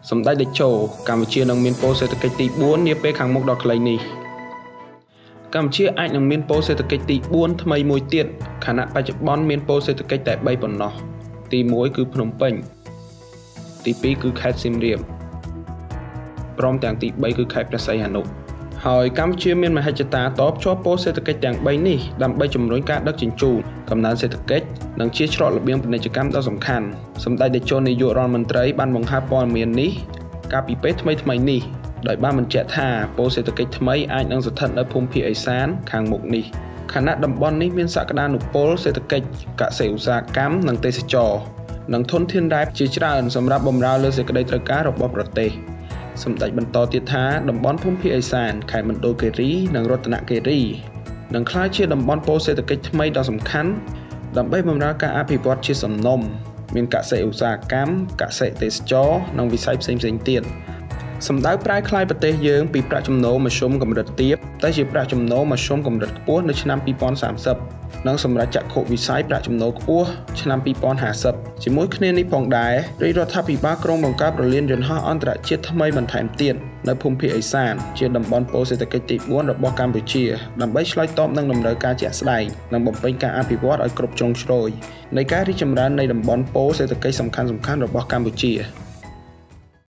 សម្ដេចតេជោកម្ពុជានឹងមានពលសេដ្ឋកិច្ចទី4នាពេលខាងមុខដ៏ខ្លីនេះកម្ពុជាអាចនឹងមានពលសេដ្ឋកិច្ចទី4ថ្មីមួយទៀតខណៈបច្ចុប្បន្នមានពលសេដ្ឋកិច្ចតែ3ប៉ុណ្ណោះទី1គឺភ្នំពេញទី2គឺខេត្តសៀមរាបព្រមទាំងទី3គឺខេត្តព្រះសីហនុហើយកម្ពុជាមានមហិច្ឆតាតបជាប់ពលសេដ្ឋកិច្ចទាំង3នេះដើម្បីជំរុញការដឹកជញ្ជូនកំណើនសេដ្ឋកិច្ចនិងជាច្រករបៀងពាណិជ្ជកម្មដ៏សំខាន់សម្ដេចតេជោនាយករដ្ឋមន្ត្រីបានបង្ហើបព័ត៌មាននេះកាលពីពេលថ្មីនេះដោយបានបញ្ជាក់ថាពលសេដ្ឋកិច្ចថ្មីអាចនឹងស្ថិតនៅភូមិភាគឦសានខាងមុខនេះខណៈតំបន់នេះមានសក្តានុពលសេដ្ឋកិច្ចកសិឧស្សាហកម្មនិងទេសចរណ៍និងធនធានរ៉ែជាច្រើនសម្រាប់បម្រើលើសេចក្តីត្រូវការរបស់ប្រទេសសម្ដេចបន្តទៀតថាតំបន់ភូមិភាគឦសានខេត្តមណ្ឌលគិរីនិងរតនគិរីនឹងក្លាយជាតំបន់ពលសេដ្ឋកិច្ចថ្មីដ៏សំខាន់ដើម្បីបម្រើការអភិវឌ្ឍជាសំណុំមានកសិឧស្សាហកម្មកសិទេសចរណ៍និងវិស័យផ្សេងៗទៀតសម្ដៅប្រែក្លាយប្រទេសយើងពីប្រាក់ចំណូលមធ្យមកម្រិតទាបទៅជាប្រាក់ចំណូលមធ្យមកម្រិតខ្ពស់នៅឆ្នាំ2030និងសម្រាប់ចក្ខុវិស័យប្រាក់ចំណូលខ្ពស់ឆ្នាំ2050ជាមួយគ្នានេះផងដែររាជរដ្ឋាភិបាលក្រុងបង្កើតរលានយន្តហោះអន្តរជាតិថ្មីបន្ថែមទៀតនៅភូមិភាគឦសានជាតំបន់ពលសេដ្ឋកិច្ចទី4របស់កម្ពុជាដើម្បីឆ្លើយតបនឹងតម្រូវការជាក់ស្ដែងនិងបំពេញការអភិវឌ្ឍឲ្យគ្រប់ជ្រុងជ្រោយនៃការរីកចម្រើននៃតំបន់ពលសេដ្ឋកិច្ចសំខាន់ៗរបស់កម្ពុជា